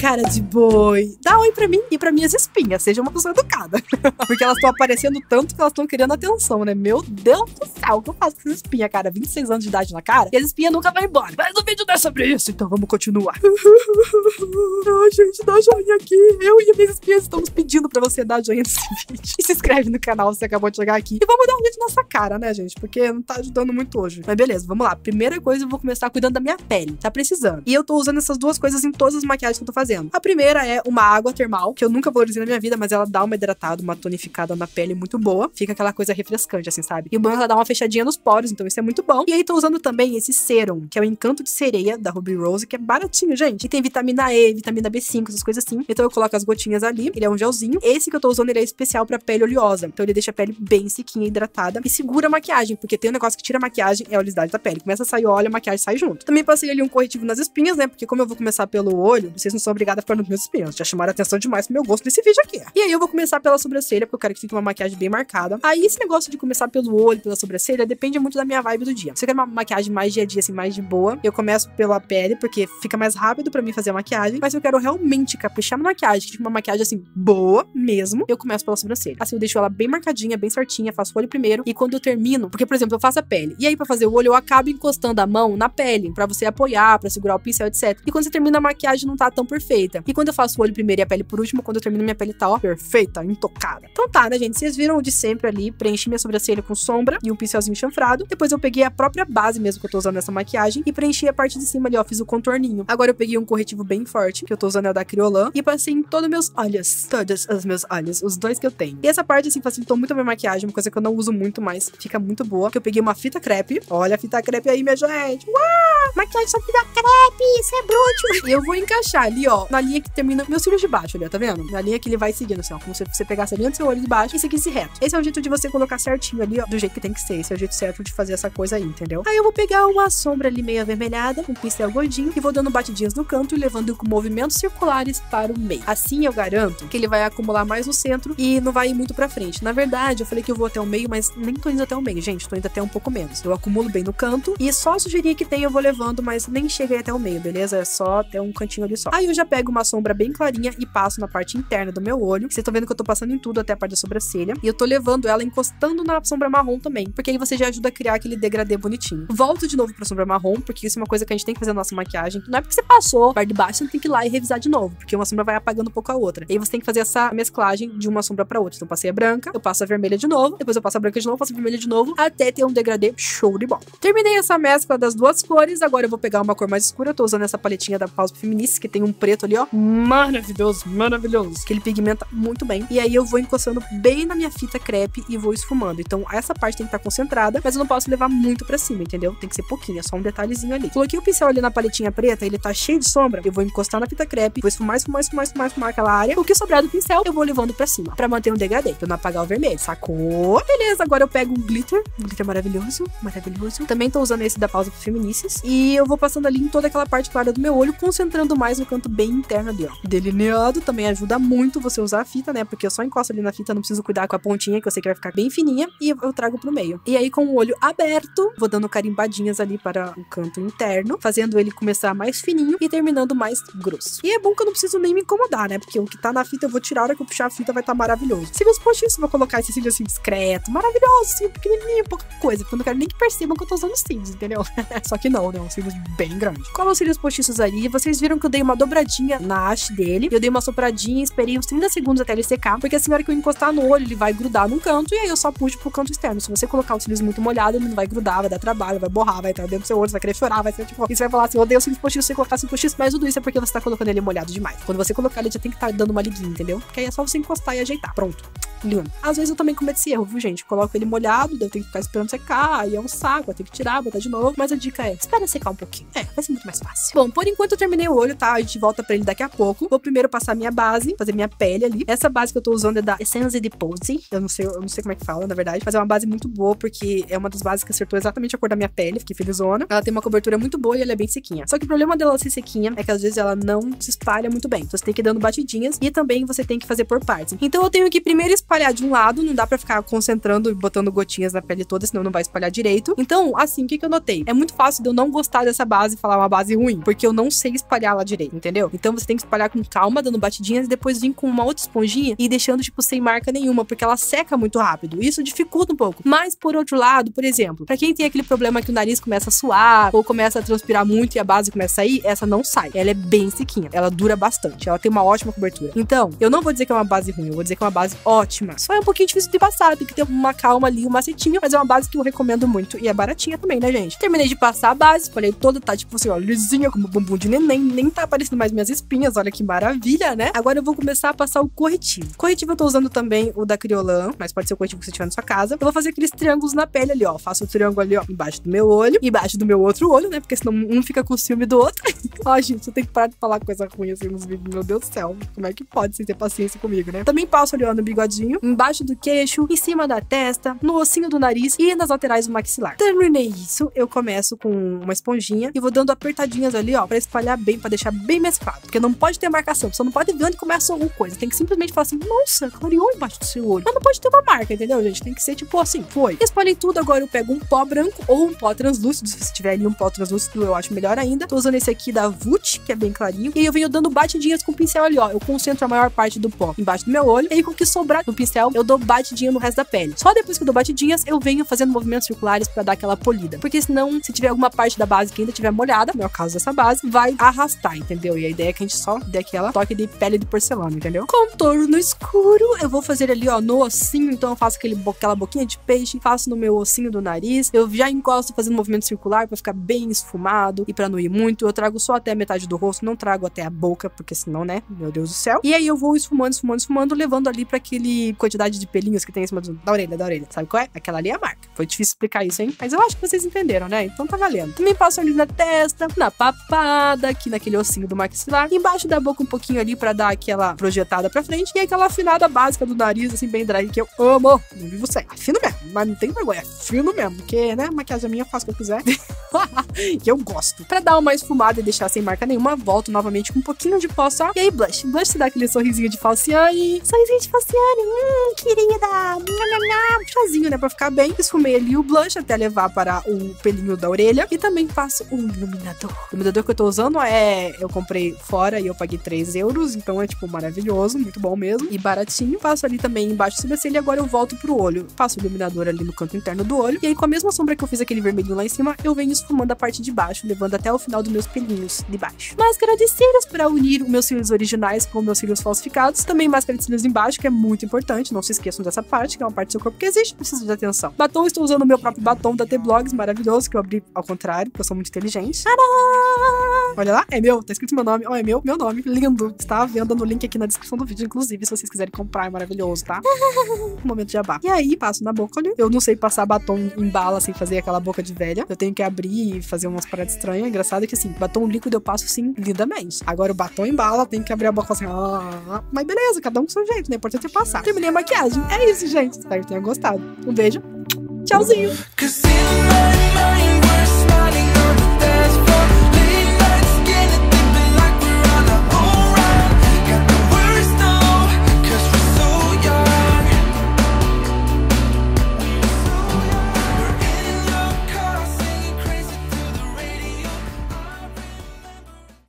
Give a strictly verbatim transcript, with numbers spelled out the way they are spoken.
cara de boi, dá oi pra mim e pra minhas espinhas. Seja uma pessoa educada. Porque elas estão aparecendo tanto que elas estão querendo atenção, né? Meu Deus do céu, o que eu faço com essas espinhas, cara? vinte e seis anos de idade na cara e as espinhas nunca vão embora. Mas o vídeo não é sobre isso, então vamos continuar. Ai, gente, dá joinha aqui. Eu e minhas espinhas estamos pedindo pra você dar joinha nesse vídeo. E se inscreve no canal se você acabou de chegar aqui. E vamos dar um vídeo nessa cara, né, gente? Porque não tá ajudando muito hoje. Mas beleza, vamos lá. Primeira coisa, eu vou começar cuidando da minha pele. Tá precisando. E eu tô usando essas duas coisas em todas as maquiagens que eu tô fazendo. A primeira é uma água termal, que eu nunca valorizei na minha vida, mas ela dá uma hidratada, uma tonificada na pele muito boa. Fica aquela coisa refrescante, assim, sabe? E o bom é ela dar uma fechadinha nos poros, então isso é muito bom. E aí tô usando também esse Serum, que é o Encanto de Sereia, da Ruby Rose, que é baratinho, gente. E tem vitamina E, vitamina B cinco, essas coisas assim. Então eu coloco as gotinhas ali. Ele é um gelzinho. Esse que eu tô usando, ele é especial pra pele oleosa. Então ele deixa a pele bem sequinha, hidratada e segura a maquiagem, porque tem um negócio que tira a maquiagem, é a oleosidade da pele. Começa a sair óleo, a maquiagem sai junto. Também passei ali um corretivo nas espinhas, né? Porque como eu vou começar pelo olho, vocês não são obrigados a ficar nos meus espinhos. Já chamaram a atenção demais pro meu gosto nesse vídeo aqui. E aí eu vou começar pela sobrancelha, porque eu quero que fique uma maquiagem bem marcada. Aí esse negócio de começar pelo olho, pela sobrancelha, depende muito da minha vibe do dia. Se eu quero uma maquiagem mais dia a dia, assim, mais de boa, eu começo pela pele, porque fica mais rápido pra mim fazer a maquiagem. Mas se eu quero realmente caprichar na maquiagem, que fica uma maquiagem, assim, boa mesmo, eu começo pela sobrancelha. Assim, eu deixo ela bem marcadinha, bem certinha, faço o olho primeiro. E quando eu termino, porque, por exemplo, eu faço a pele. E aí, pra fazer o olho, eu acabo encostando a mão na pele, pra você apoiar, pra segurar o pincel, etcétera. E quando você termina, a maquiagem não tá tão perfeita. E quando eu faço o olho primeiro e a pele por último, quando eu termino, minha pele tá, ó, perfeita, intocada. Então tá, né, gente? Vocês viram de sempre ali, preenchi minha sobrancelha com sombra e um pincelzinho chanfrado. Depois eu peguei a própria base mesmo que eu tô usando nessa maquiagem e preenchi a parte de cima ali, ó, fiz o contorninho. Agora eu peguei um corretivo bem forte, que eu tô usando é o da Kryolan, e passei em todos meus olhos, todos os meus olhos, os dois que eu tenho. E essa parte, assim, facilitou muito a minha maquiagem, uma coisa que eu não uso muito, mas fica muito boa, que eu peguei uma fita crepe. Olha a fita crepe aí, minha gente. Uau! Maquiagem só fita crepe, isso é bruto. E eu vou encaixar ali, ó, na linha que termina meus cílios de baixo ali, ó, tá vendo? Na linha que ele vai seguindo, assim, ó, como se você pegasse a linha do seu olho de baixo e seguisse reto. Esse é o jeito de você colocar certinho ali, ó, do jeito que tem que ser. Esse é o jeito certo de fazer essa coisa aí, entendeu? Aí eu vou pegar uma sombra ali meio avermelhada, um pincel gordinho, e vou dando batidinhas no canto e levando com movimentos circulares para o meio. Assim eu garanto que ele vai acumular mais no centro e não vai ir muito pra frente. Na verdade, eu falei que eu vou até o meio, mas nem tô indo até o meio, gente. Tô indo até um pouco menos. Eu acumulo bem no canto e só a sujeirinha que tem eu vou levando, mas nem chega aí até o meio, beleza? É só até um cantinho ali só. Aí eu já pego uma sombra bem clarinha e passo na parte interna do meu olho. Vocês estão vendo que eu tô passando em tudo, até a parte da sobrancelha. E eu tô levando ela encostando na sombra marrom também, porque aí você já ajuda a criar aquele degradê bonitinho. Volto de novo pra sombra marrom, porque isso é uma coisa que a gente tem que fazer na nossa maquiagem. Não é porque você passou a parte de baixo, você tem que ir lá e revisar de novo, porque uma sombra vai apagando um pouco a outra. E aí você tem que fazer essa mesclagem de uma sombra pra outra. Então eu passei a branca, eu passo a vermelha de novo, depois eu passo a branca de novo, passo a vermelha de novo, até ter um degradê show de bola. Terminei essa mescla das duas cores, agora eu vou pegar uma cor mais escura. Eu tô usando essa paletinha da Pausa Feministas, que tem um preto ali, ó, maravilhoso, maravilhoso, que ele pigmenta muito bem. E aí eu vou encostando bem na minha fita crepe e vou esfumando. Então essa parte tem que estar concentrada, mas eu não posso levar muito pra cima, entendeu? Tem que ser pouquinho, é só um detalhezinho ali. Coloquei o pincel ali na paletinha preta, ele tá cheio de sombra, eu vou encostar na fita crepe, vou esfumar, esfumar, esfumar, esfumar, esfumar aquela área. O que sobrar do pincel, eu vou levando pra cima, pra manter um degradê, pra não apagar o vermelho, sacou? Beleza, agora eu pego um glitter, um glitter maravilhoso, maravilhoso. Também tô usando esse da Pausa Feministas, e eu vou passando ali em toda aquela parte clara do meu olho, concentrando mais no canto bem interno ali, ó. Delineado também ajuda muito você usar a fita, né? Porque eu só encosto ali na fita, não preciso cuidar com a pontinha, que eu sei que vai ficar bem fininha, e eu trago pro meio. E aí, com o olho aberto, vou dando carimbadinhas ali para o canto interno, fazendo ele começar mais fininho e terminando mais grosso. E é bom que eu não preciso nem me incomodar, né? Porque o que tá na fita eu vou tirar, a hora que eu puxar a fita vai estar tá maravilhoso. Cílios postiços, vou colocar esse cílio assim discreto, maravilhoso, assim, pequenininho, pouca coisa, porque eu não quero nem que percebam que eu tô usando cílios, entendeu? Só que não, né? Um cílios bem grande. Colo os cílios postiços ali, vocês viram que eu dei uma dobradinha na haste dele, eu dei uma sopradinha, esperei uns trinta segundos até ele secar, porque assim, a hora que eu encostar no olho, ele vai grudar num canto, e aí eu só puxo pro canto externo. Se você colocar os cílios muito molhado, ele não vai grudar, vai dar trabalho, vai borrar, vai entrar dentro do seu olho, você vai querer chorar, vai ser tipo, e você vai falar assim, eu odeio cílios postiços, você colocar cílios postiços, mas tudo isso é porque você tá colocando ele molhado demais. Quando você colocar ele, já tem que estar tá dando uma liguinha, entendeu? Porque aí é só você encostar e ajeitar. Pronto. Lindo. Às vezes eu também cometo esse erro, viu, gente? Coloco ele molhado, daí eu tenho que ficar esperando secar, aí é um saco, eu tenho que tirar, botar de novo. Mas a dica é, espera secar um pouquinho. É, vai ser muito mais fácil. Bom, por enquanto eu terminei o olho, tá? A gente volta pra ele daqui a pouco. Vou primeiro passar minha base, fazer minha pele ali. Essa base que eu tô usando é da Essence de Pose. Eu não sei, eu não sei como é que fala, na verdade. Mas é uma base muito boa, porque é uma das bases que acertou exatamente a cor da minha pele. Fiquei felizona. Ela tem uma cobertura muito boa e ela é bem sequinha. Só que o problema dela ser sequinha é que às vezes ela não se espalha muito bem. Então você tem que ir dando batidinhas e também você tem que fazer por partes. Então eu tenho que primeiro espalhar de um lado, não dá pra ficar concentrando e botando gotinhas na pele toda, senão não vai espalhar direito. Então, assim, o que que eu notei? É muito fácil de eu não gostar dessa base e falar uma base ruim, porque eu não sei espalhar ela direito, entendeu? Então você tem que espalhar com calma, dando batidinhas, e depois vir com uma outra esponjinha e deixando, tipo, sem marca nenhuma, porque ela seca muito rápido. Isso dificulta um pouco. Mas, por outro lado, por exemplo, pra quem tem aquele problema que o nariz começa a suar ou começa a transpirar muito e a base começa a sair, essa não sai. Ela é bem sequinha. Ela dura bastante. Ela tem uma ótima cobertura. Então, eu não vou dizer que é uma base ruim, eu vou dizer que é uma base ótima. Só é um pouquinho difícil de passar, tem que ter uma calma ali, um macetinho, mas é uma base que eu recomendo muito. E é baratinha também, né, gente? Terminei de passar a base, espalhei toda, tá tipo assim, ó, lisinha, como bumbum de neném, nem tá aparecendo mais minhas espinhas, olha que maravilha, né? Agora eu vou começar a passar o corretivo. Corretivo eu tô usando também o da Criolan, mas pode ser o corretivo que você tiver na sua casa. Eu vou fazer aqueles triângulos na pele ali, ó. Faço o triângulo ali, ó, embaixo do meu olho, embaixo do meu outro olho, né? Porque senão um fica com ciúme do outro. Ó, gente, eu tenho que parar de falar coisa ruim assim nos vídeos, meu Deus do céu. Como é que pode sem ter paciência comigo, né? Também passo ali, ó, no bigodinho, embaixo do queixo, em cima da testa, no ossinho do nariz e nas laterais do maxilar. Terminei isso, eu começo com uma esponjinha e vou dando apertadinhas ali, ó, pra espalhar bem, pra deixar bem mesclado. Porque não pode ter marcação, você não pode ver onde começa alguma coisa. Tem que simplesmente falar assim, nossa, clareou embaixo do seu olho. Mas não pode ter uma marca, entendeu, gente? Tem que ser tipo assim, foi. Espalhei tudo, agora eu pego um pó branco ou um pó translúcido. Se tiver ali um pó translúcido, eu acho melhor ainda. Tô usando esse aqui da Vult, que é bem clarinho. E aí eu venho dando batidinhas com o pincel ali, ó. Eu concentro a maior parte do pó embaixo do meu olho. E aí com o que sobrar no pincel, eu dou batidinha no resto da pele. Só depois que eu dou batidinhas, eu venho fazendo movimentos circulares pra dar aquela polida. Porque senão, se tiver alguma parte da base que ainda tiver molhada, no meu caso dessa base, vai arrastar, entendeu? E a ideia é que a gente só dê aquela toque de pele de porcelana, entendeu? Contorno escuro, eu vou fazer ali, ó, no ossinho. Então eu faço aquele, aquela boquinha de peixe, faço no meu ossinho do nariz. Eu já encosto fazendo movimento circular pra ficar bem esfumado e pra não ir muito. Eu trago só até a metade do rosto, não trago até a boca, porque senão, né? Meu Deus do céu. E aí eu vou esfumando, esfumando, esfumando, levando ali pra aquele quantidade de pelinhos que tem em cima do, da orelha, da orelha. Sabe qual é? Aquela ali é a marca. Foi difícil explicar isso, hein? Mas eu acho que vocês entenderam, né? Então tá valendo. Também passo ali na testa, na papada, aqui naquele ossinho do maxilar, embaixo da boca um pouquinho ali pra dar aquela projetada pra frente e aquela afinada básica do nariz, assim, bem drag, que eu amo. Não vivo sem. É fino mesmo, mas não tem vergonha. É fino mesmo, porque, né? Maquiagem minha, faço o que eu quiser. Que eu gosto. Pra dar uma esfumada e deixar sem marca nenhuma, volto novamente com um pouquinho de pó só. E aí, blush. Blush se dá aquele sorrisinho de Falciane. Sorrisinho de Falciane. Hum, querida. Um chazinho, né? Pra ficar bem. Esfumei ali o blush até levar para o pelinho da orelha. E também passo o iluminador. O iluminador que eu tô usando é... Eu comprei fora e eu paguei três euros. Então é, tipo, maravilhoso. Muito bom mesmo. E baratinho. Passo ali também embaixo da sobrancelha e agora eu volto pro olho. Passo o iluminador ali no canto interno do olho. E aí, com a mesma sombra que eu fiz aquele vermelhinho lá em cima, eu venho esfumando a parte de baixo, levando até o final dos meus pelinhos de baixo. Máscara de cílios para unir os meus cílios originais com os meus cílios falsificados. Também máscara de cílios embaixo, que é muito importante. Não se esqueçam dessa parte, que é uma parte do seu corpo que existe, precisa de atenção. Batom, estou usando o meu próprio batom da T-Blogs, maravilhoso, que eu abri ao contrário, porque eu sou muito inteligente. Tadá! Olha lá, é meu, tá escrito meu nome. Ó, oh, é meu, meu nome, lindo. Está à venda no link aqui na descrição do vídeo, inclusive, se vocês quiserem comprar, é maravilhoso, tá? Momento de jabá. E aí, passo na boca, olha. Eu não sei passar batom em bala sem fazer aquela boca de velha. Eu tenho que abrir e fazer umas paradas estranhas. Engraçado é que, assim, batom líquido eu passo, assim, lindamente. Agora, o batom em bala, tem que abrir a boca assim, ah, mas beleza, cada um com seu jeito, né? O importante é passar. Terminei a maquiagem. É isso, gente. Espero que tenham gostado. Um beijo. Tchauzinho.